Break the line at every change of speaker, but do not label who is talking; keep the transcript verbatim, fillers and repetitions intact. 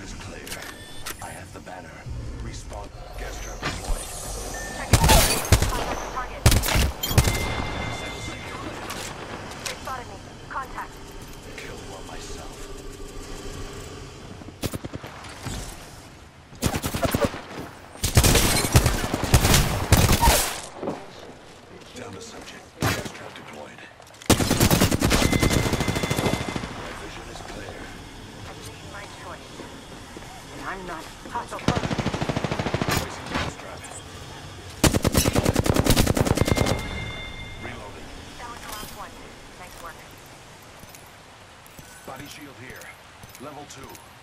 is clear. I have the banner. Respawn. Gas trap deployed.
Check it. Contact the target. They spotted me. Contact.
Killed one myself. Down the subject. Gas trap deployed. My vision is clear.
I made my choice. And I'm not hostile close.
Placing gas trap. Reloading.
That was the last one. Nice work.
Body shield here. Level two.